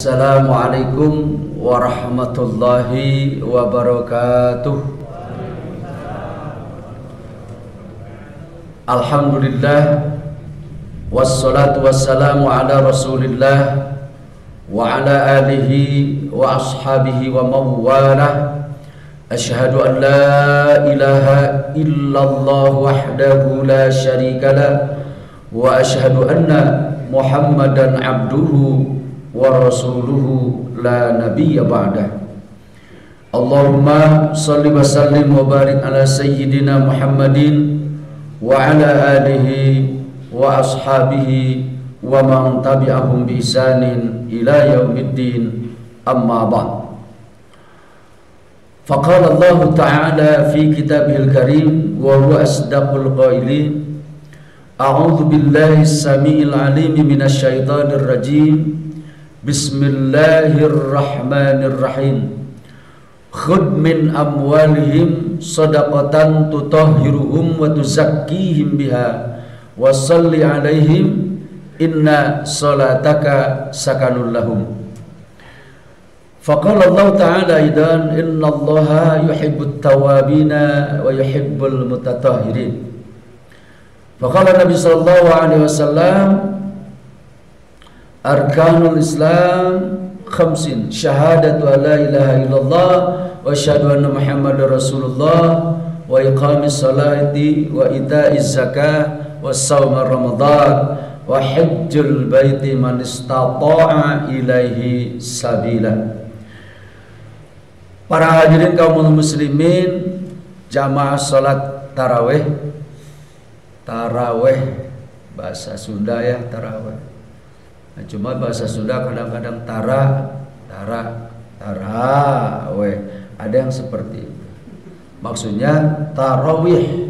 Assalamualaikum warahmatullahi wabarakatuh. Alhamdulillah, wassalatu wassalamu ala rasulillah wa ala alihi wa ashabihi wa mawalah. Asyhadu an la ilaha illallah wahdahu la syarikalah wa asyhadu anna Muhammadan abduhu wa rasuluhu la nabiyya ba'dah. Allahumma salli wa sallim wa barik ala sayyidina Muhammadin wa ala alihi wa ashabihi wa man tabi'ahum bi ihsanin ila yaumiddin, amma ba'd. Faqala Allah Ta'ala fi kitabihil karim wa huwa asdaqul qailin. A'udzu billahi as-sami'il 'alim minasy syaithanir rajim. Bismillahirrahmanirrahim. Khudh min amwalihim shadaqatan tutahhiruhum wa tuzakkihim biha wa shalli 'alaihim inna salataka sakanul lahum. Faqala Allah Ta'ala aidan innallaha yuhibbut tawabina wa yuhibbul mutatahhirin. Faqala Nabi sallallahu alaihi wasallam arkanul Islam khamsin, syahadatu la ilaha illallah wa asyhadu anna Muhammadar Rasulullah wa iqamis salati wa itaiz zakah wa shaum Ramadan wa hajjul baiti man istata'a ilaihi sabila. Para hadirin kaum muslimin, jamaah salat tarawih. Tarawih bahasa Sunda ya, tarawih. Nah, cuma bahasa Sunda kadang-kadang tarawih. Ada yang seperti itu. Maksudnya tarawih.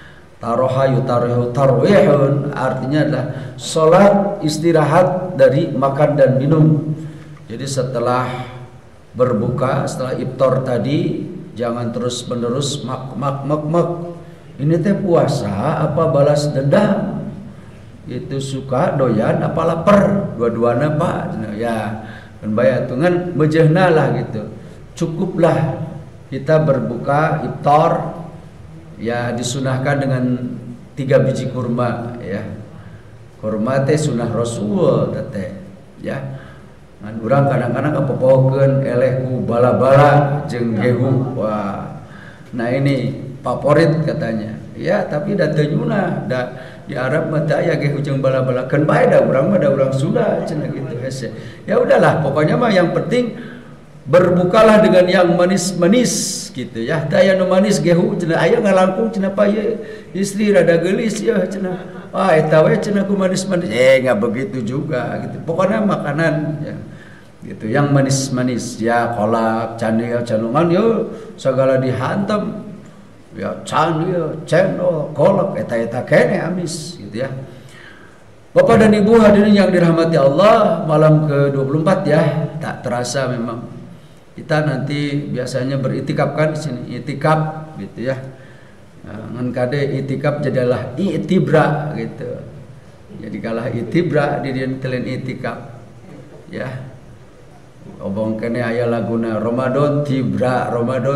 Tarwihun artinya adalah salat istirahat dari makan dan minum. Jadi setelah berbuka, setelah iftar tadi, jangan terus menerus mak. Ini teh puasa apa balas dendam? Itu suka doyan apa lapar? Dua-duanya Pak. Ya, kan bayar tungan bejehna lah gitu. Cukuplah kita berbuka iftar, ya disunahkan dengan 3 biji kurma ya. Kurma teh sunah Rasul teh ya. Ngan urang kadang-kadang kepopokeun elehku bala-bala jeung gehu. Wah. Nah ini favorit katanya. Ya, tapi da teu nyunah. Da di Arab mah teh aya gehu jeung bala-bala. Keun bae da urang mah da urang Sunda cenah gitu hese. Ya udahlah, pokoknya mah yang penting berbukalah dengan yang manis-manis gitu ya. Teh aya nu manis gehu cenah, aya ngalangkung cenah pa ieu istri rada geulis ya cenah. Ah eta we cenah ku manis-manis. Enggak begitu juga gitu. Pokoknya makanan ya gitu yang manis-manis ya, kolak, candil, canungan yo segala dihantam ya, candil, cendol, kolak eta kene amis gitu ya. Bapak dan Ibu hadirin yang dirahmati Allah, malam ke-24 ya, tak terasa memang kita nanti biasanya beritikaf kan di sini, itikaf gitu ya. Ngan kade itikaf jadilah itibra gitu. Jadi kalah itibra di dieu telen itikaf ya. Obong kene aya laguna Ramadan tibra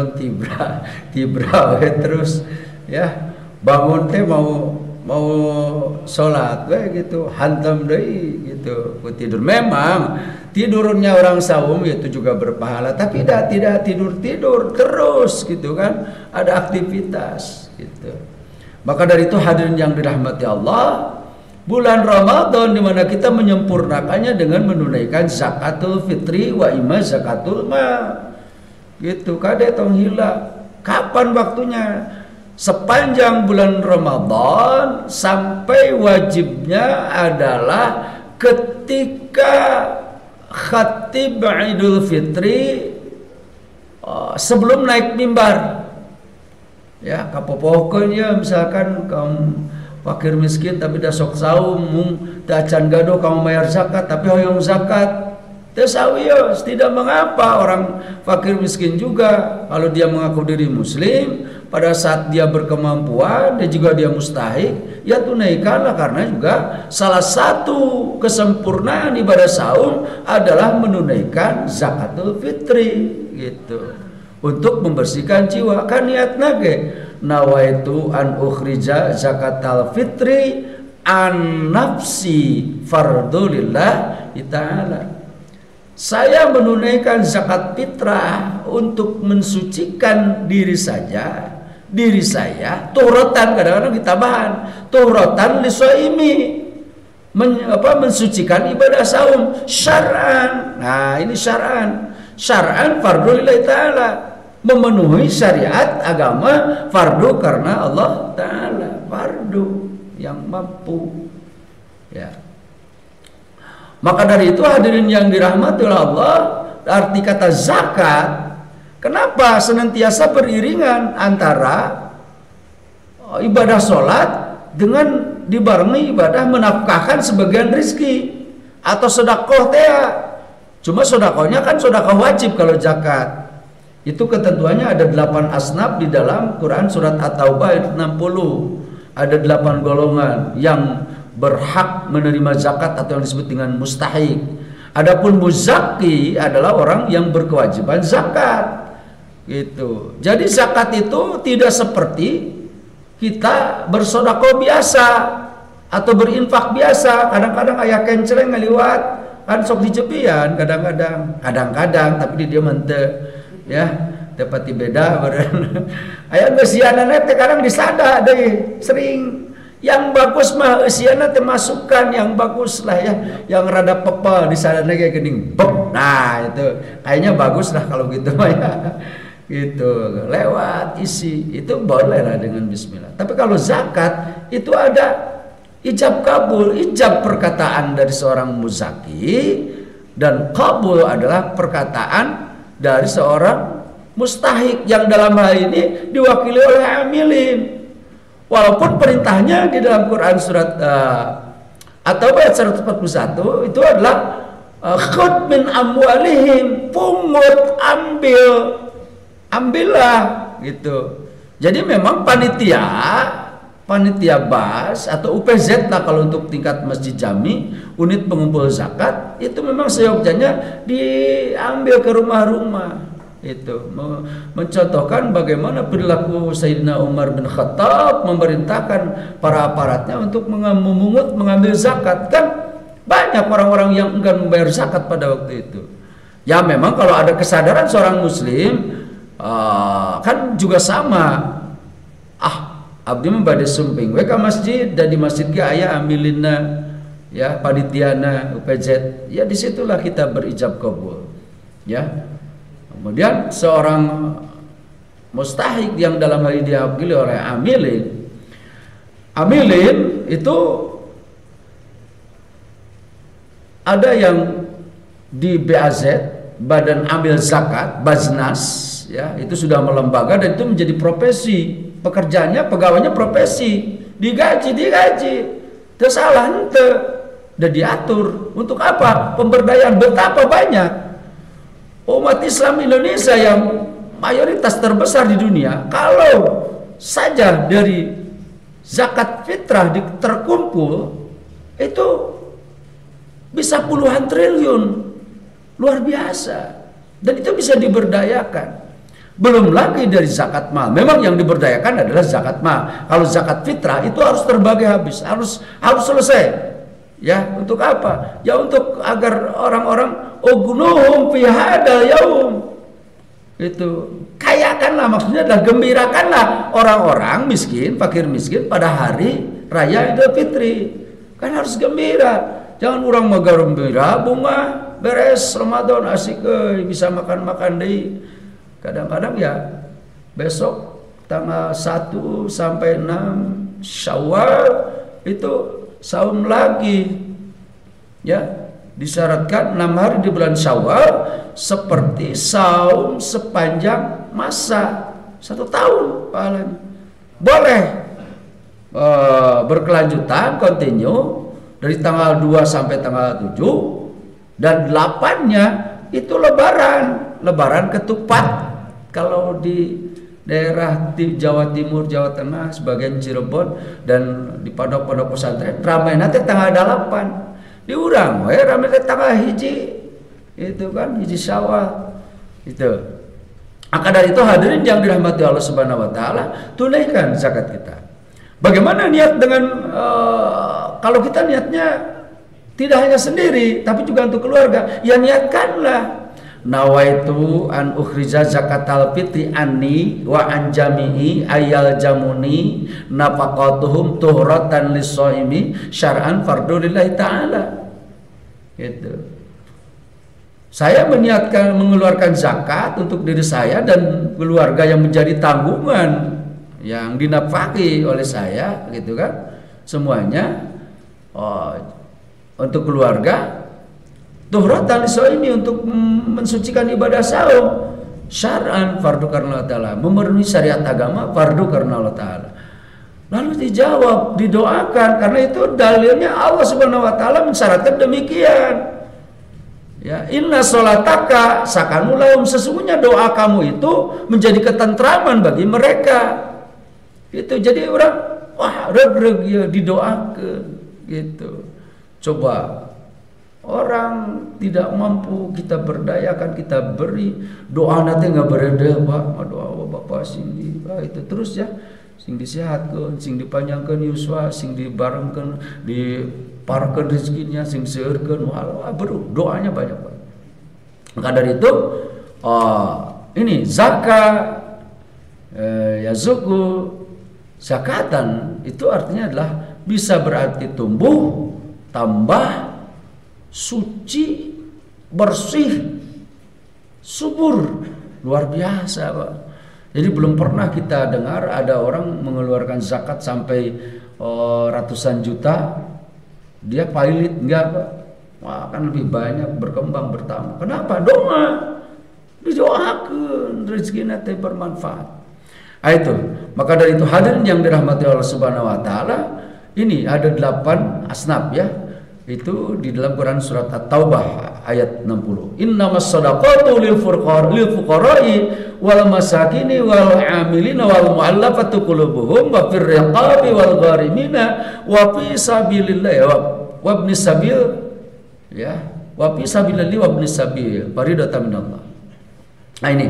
we terus ya. Bangun teh mau salat we gitu, hantam deui gitu ku tidur. Memang tidurnya orang saum itu juga berpahala, tapi tidak tidur terus gitu kan, ada aktivitas gitu. Maka dari itu hadirin yang dirahmati Allah, bulan Ramadan di mana kita menyempurnakannya dengan menunaikan zakatul fitri wa imma zakatul ma. Gitu, kade tong hila. Kapan waktunya? Sepanjang bulan Ramadan sampai wajibnya adalah ketika khatib Idul Fitri sebelum naik mimbar. Ya, kapopokeun ya misalkan kaum fakir miskin tapi dah sok saum mung da can gado kamu bayar zakat tapi hoyong zakat teu sawios, tidak mengapa. Orang fakir miskin juga kalau dia mengaku diri muslim pada saat dia berkemampuan dan juga dia mustahik, ya tunaikanlah, karena juga salah satu kesempurnaan ibadah saum adalah menunaikan zakatul fitri gitu. Untuk membersihkan jiwa, kan niat nage nawaitu an ukhrija zakatal fitri an nafsi fardulillah ta'ala. Saya menunaikan zakat fitrah untuk mensucikan diri saya, tuhrotan, kadang-kadang ditambahan tuhrotan lisoimi, mensucikan ibadah saum syar'an. Nah ini syar'an fardulillah ta'ala, memenuhi syariat agama fardu karena Allah ta'ala, fardu yang mampu ya. Maka dari itu hadirin yang dirahmati oleh Allah, arti kata zakat, kenapa senantiasa beriringan antara ibadah sholat dengan dibarengi ibadah menafkahkan sebagian rizki atau sedekah teh. Cuma sedekahnya kan sedekah wajib. Kalau zakat itu ketentuannya ada 8 asnaf di dalam Quran surat At-Taubah ayat 60. Ada 8 golongan yang berhak menerima zakat atau yang disebut dengan mustahik. Adapun muzaki adalah orang yang berkewajiban zakat. Gitu. Jadi zakat itu tidak seperti kita bersedekah biasa atau berinfak biasa. Kadang-kadang ayah kencereng ngeliwat kan sok dijepian, kadang-kadang tapi dia mente ya dapat beda beren. Ayah gesianana teh kadang disada deh sering. Yang bagus mah usiana termasukkan yang bagus lah ya, yang rada pepe di sana kayak gening bep. Nah itu kayaknya bagus lah kalau gitu mah ya. Gitu lewat isi itu boleh lah dengan bismillah. Tapi kalau zakat itu ada ijab kabul, ijab perkataan dari seorang muzaki dan kabul adalah perkataan dari seorang mustahik yang dalam hal ini diwakili oleh amilin. Walaupun perintahnya di dalam Quran surat atau ayat 141 itu adalah khud min amwalihim, pungut, ambillah gitu. Jadi memang panitia bas atau UPZ lah kalau untuk tingkat masjid jami, unit pengumpul zakat itu memang seyogyanya diambil ke rumah-rumah. Itu mencontohkan bagaimana perilaku Sayyidina Umar bin Khattab memerintahkan para aparatnya untuk memungut, mengambil zakat. Kan banyak orang-orang yang enggan membayar zakat pada waktu itu. Ya memang kalau ada kesadaran seorang muslim kan juga sama. Abdi membade sumping we ka masjid dan di masjid ge aya amilina ya panitiana UPZ. Ya disitulah kita berijab kabul. Ya. Kemudian seorang mustahik yang dalam hal ini diwakili oleh amilin itu ada yang di BAZ, Badan Amil Zakat, Baznas, ya itu sudah melembaga dan itu menjadi profesi, pekerjaannya pegawainya profesi, digaji, terus salah ente, dan diatur untuk apa? Pemberdayaan. Betapa banyak umat Islam Indonesia yang mayoritas terbesar di dunia, kalau saja dari zakat fitrah terkumpul itu bisa puluhan triliun, luar biasa, dan itu bisa diberdayakan. Belum lagi dari zakat mal. Memang yang diberdayakan adalah zakat mal. Kalau zakat fitrah itu harus terbagi habis, harus selesai. Ya, untuk apa? Ya untuk agar orang-orang ugnuhum fi hadal yaum. Itu kayakanlah, maksudnya adalah gembirakanlah orang-orang miskin, fakir miskin pada hari raya Idul Fitri. Kan harus gembira. Jangan orang mah gembira bunga beres Ramadan asik bisa makan-makan deui. Kadang-kadang ya besok tanggal 1 sampai 6 Syawal itu saum lagi, ya disyaratkan 6 hari di bulan Syawal seperti saum sepanjang masa 1 tahun pahalanya. Boleh berkelanjutan, continue dari tanggal 2 sampai tanggal 7 dan 8-nya itu lebaran ketupat kalau di daerah Jawa Timur, Jawa Tengah, sebagian Cirebon, dan di pondok-pondok pesantren ramai nanti tanggal 8 diurang ramai tanggal hiji itu kan hiji Syawal itu. Maka dari itu hadirin yang dirahmati Allah Subhanahu wa taala, tunaikan zakat kita. Bagaimana niat dengan kalau kita niatnya tidak hanya sendiri tapi juga untuk keluarga, ya niatkanlah nawaitu an ukhrija zakatal fitri anni wa an jami'i ayal jamuni nafaqatuhum tuhratan lis-shaimi syar'an fardu lillahi ta'ala. Gitu. Saya meniatkan mengeluarkan zakat untuk diri saya dan keluarga yang menjadi tanggungan yang dinafkahi oleh saya, gitu kan? Semuanya untuk keluarga. Tuhratan lis-shaimi untuk mensucikan ibadah saum, syar'an fardu karena Allah Ta'ala, memenuhi syariat agama fardu karena Allah Ta'ala. Lalu dijawab, didoakan, karena itu dalilnya Allah Subhanahu wa taala mensyaratkan demikian. Ya, inna sholataka sakanulahum, sesungguhnya doa kamu itu menjadi ketentraman bagi mereka. Itu jadi orang wah reg-reg ya didoakan gitu. Coba orang tidak mampu kita berdayakan, kita beri doa nanti nggak bereda pak, doa bapak sing di itu terus ya, sing disehatkan, sing dipanjangkan yuswa, sing dibarengkan, diparkeun rezekinya, sing seueurkeun, wah beru doanya banyak pak. Maka dari itu ini zakat yazuku zakatan itu artinya adalah bisa berarti tumbuh, tambah, suci, bersih, subur, luar biasa pak. Jadi belum pernah kita dengar ada orang mengeluarkan zakat sampai ratusan juta, dia pilot enggak pak. Wah kan lebih banyak berkembang bertambah. Kenapa? Doa, didoakan rezeki nanti bermanfaat. Itu. Maka dari itu hadirin yang dirahmati Allah Subhanahu wa taala, ini ada 8 asnaf ya. Itu di dalam Quran surat At-Taubah ayat 60. Innamas shadaqatu lil fuqara'i wal masakini wal 'amilina wal mu'allafati qulubuhum wa fir riqabi wal gharimina wa fi sabilillah wa ibnis sabil ya wa fi sabilillah wa ibnis sabil faridatan minallah. Nah ini.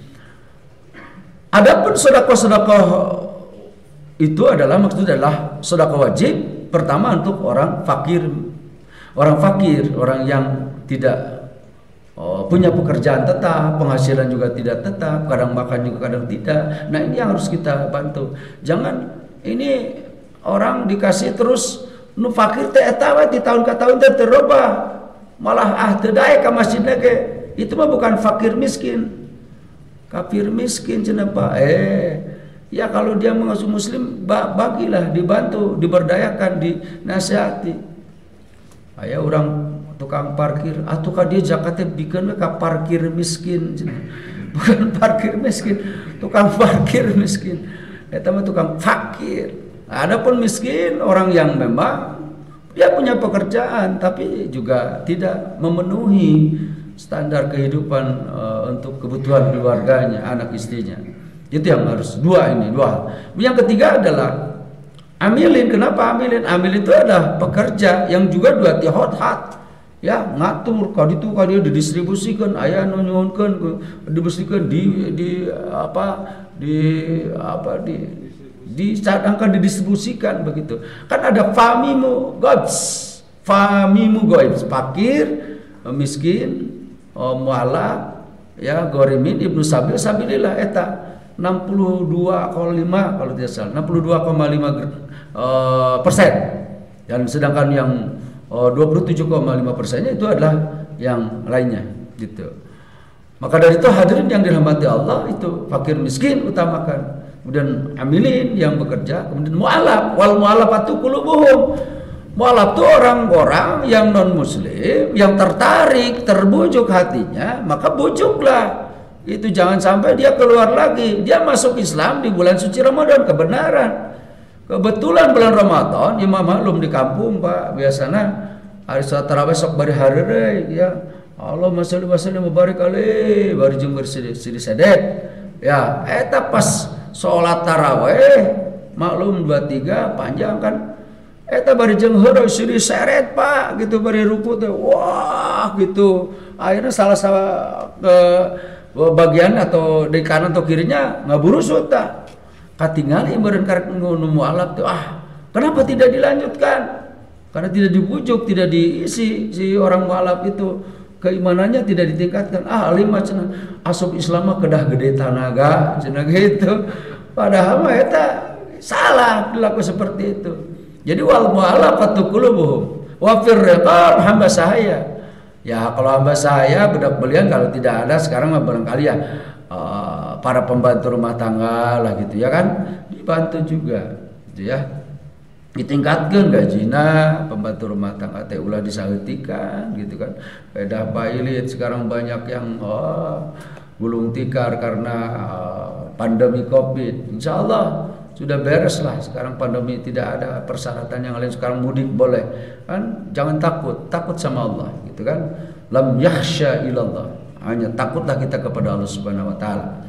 Adapun sedekah itu adalah maksudnya adalah sedekah wajib pertama untuk orang fakir, orang yang tidak punya pekerjaan tetap, penghasilan juga tidak tetap, kadang makan juga kadang tidak. Nah ini yang harus kita bantu. Jangan ini orang dikasih terus nu fakir teh eta we di tahun ke tahun teh terubah, malah teu daek ka masjidna ke. Itu mah bukan fakir miskin. Kafir miskin cenah Pak. Ya kalau dia mengasuh muslim bagilah, dibantu, diberdayakan, dinasihati. Aya orang tukang parkir, atukah dia zakatnya bikin ka parkir miskin, bukan parkir miskin, tukang parkir miskin. Eta mah tukang fakir. Adapun miskin orang yang memang dia punya pekerjaan tapi juga tidak memenuhi standar kehidupan untuk kebutuhan keluarganya, anak istrinya. Itu yang harus dua hal. Yang ketiga adalah amilin. Kenapa amilin? Amilin itu adalah pekerja yang juga dua tihot-hat. Ya, ngatur kalau itu kalau dia didistribusikan, aya nu nyuhunkeun didistribusikan dicadangkan didistribusikan begitu. Kan ada famimu goibs, fakir, miskin, mu'alaf, ya gharimin, ibnu sabil, sabilillah eta 62,5 kalau tidak salah 62,5%. Dan sedangkan yang 27,5%-nya itu adalah yang lainnya gitu. Maka dari itu hadirin yang dirahmati Allah, itu fakir miskin utamakan, kemudian amilin yang bekerja, kemudian mu'alaf, wal mu'alafatu qulubuhum. Mu'alaf itu orang-orang yang non muslim yang tertarik, terbujuk hatinya, maka bujuklah. Itu jangan sampai dia keluar lagi. Dia masuk Islam di bulan suci Ramadan, kebenaran. Kebetulan bulan Ramadan, imam maklum di kampung Pak, biasanya hari salat tarawih sok bari hareureuy ya. Allahumma sholli wa sallim wa barik alaihi, bari jeung bersih sedek. Ya, eta pas sholat taraweh maklum 23 panjang kan. Eta bari jeung heureuy siri seret Pak gitu bari ruku teh. Wah gitu. Akhirnya salah ke bagian atau di kanan atau kirinya ngaburusut tah. Katingali meureun karek nu mualaf tuh. Kenapa tidak dilanjutkan? Karena tidak dibujuk, tidak diisi si orang mualaf itu. Keimanannya tidak ditingkatkan. Alim mah cenah asup Islam mah kedah gede tanaga cenah gitu. Padahal mah eta salah dilaku seperti itu. Jadi wal mu'allafatu qulubuhum wa fir riqab hamba sahaya. Ya kalau hamba sahaya budak belian kalau tidak ada sekarang mah barangkali ya para pembantu rumah tangga lah gitu ya kan dibantu juga gitu ya. Ditingkatkan gajina pembantu rumah tangga teh ulah disaeutikan gitu kan. Pedah pailit sekarang banyak yang gulung tikar karena pandemi Covid. Insyaallah sudah beres lah sekarang pandemi, tidak ada persyaratan yang lain. Sekarang mudik boleh kan, jangan takut sama Allah gitu kan. Lam yakhsha ilallah, hanya takutlah kita kepada Allah Subhanahu wa taala.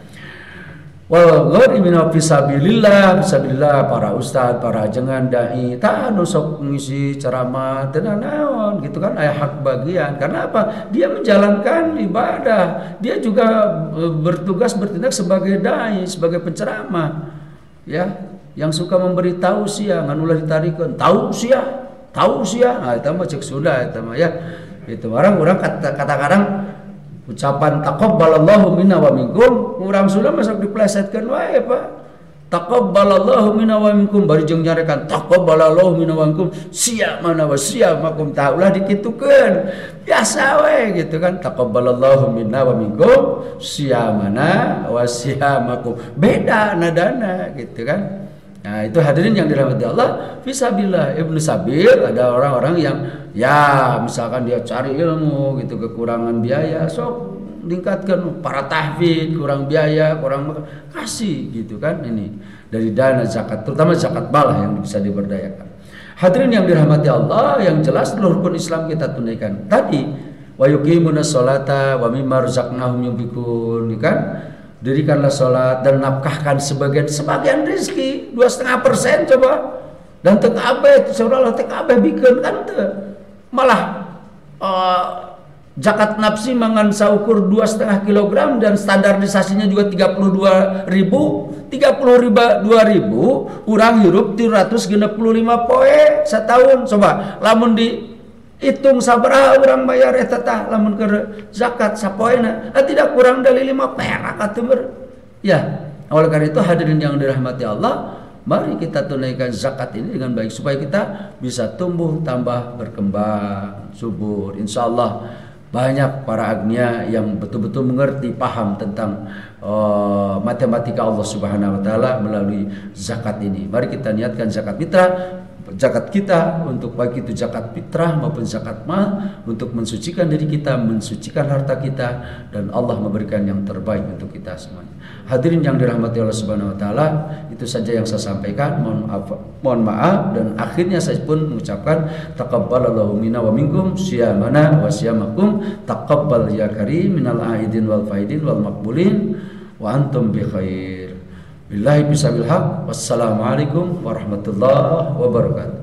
Wal gharimina fisabilillah para ustad, para ajengan dai tah anu sok ngisi ceramah teu naon gitu kan aya hak bagian. Karena apa? Dia menjalankan ibadah, dia juga bertugas bertindak sebagai dai, sebagai penceramah. Ya, yang suka memberi tausiah ngan ulah ditarikeun tausiah. Nah eta mah cek Sunda eta mah ya. Itu orang kata-kadang ucapan taqabbalallahu minna wa minkum urang Sunda mah sok diplesetkeun wae Pak. Taqabbalallahu minna wa minkum bari jeung nyarekan taqabbalallahu minna wa minkum sia mana wa sia makum tah ulah dikitukeun. Biasa we gitu kan taqabbalallahu minna wa minkum sia mana wa sia makum. Beda nadana gitu kan. Nah itu hadirin yang dirahmati Allah, fisabilillah ibnu sabil, ada orang-orang yang ya misalkan dia cari ilmu gitu kekurangan biaya, sok tingkatkan para tahfidz kurang biaya, kurang kasih gitu kan ini dari dana zakat, terutama zakat malah yang bisa diberdayakan. Hadirin yang dirahmati Allah, yang jelas seluruh rukun Islam kita tunaikan. Tadi wa yuqimunas sholata wa mimma razaqnahum yunfikun kan? Dirikanlah sholat dan nafkahkan sebagian rezeki 2,5% coba dan TKB seolah-olah TKB bikin kan malah zakat nafsi mangan saukur 2,5 kg dan standarisasinya juga 32.000 urang hirup 365 poe setahun coba lamun di hitung sabaraha urang bayar eta tah lamun keur zakat sapoena tidak kurang dari 5 perak atuh ya. Oleh karena itu hadirin yang dirahmati Allah, mari kita tunaikan zakat ini dengan baik supaya kita bisa tumbuh tambah berkembang subur. Insyaallah banyak para agnia yang betul-betul mengerti paham tentang matematika Allah Subhanahu wa taala melalui zakat ini. Mari kita niatkan zakat kita untuk baik itu zakat fitrah maupun zakat mal untuk mensucikan diri kita, mensucikan harta kita, dan Allah memberikan yang terbaik untuk kita semuanya. Hadirin yang dirahmati Allah Subhanahu wa taala, itu saja yang saya sampaikan. Mohon maaf dan akhirnya saya pun mengucapkan taqabbalallahu minna wa minkum siyamana wa siyamakum taqabbal ya karim minal aidin wal faidin wal maqbulin wa antum bi khair. Billahi bisabil haq. Wassalamualaikum warahmatullahi wabarakatuh.